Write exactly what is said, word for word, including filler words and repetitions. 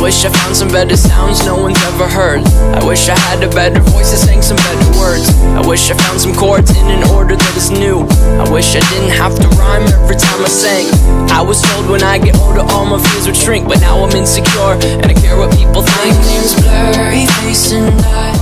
wish I found some better sounds no one's ever heard. I wish I had a better voice that sang some better words. I wish I found some chords in an order that is new. I wish I didn't have to rhyme every time I sang. I was told when I get older all my fears would shrink, but now I'm insecure and I care what people think. My name's Blurry Face and I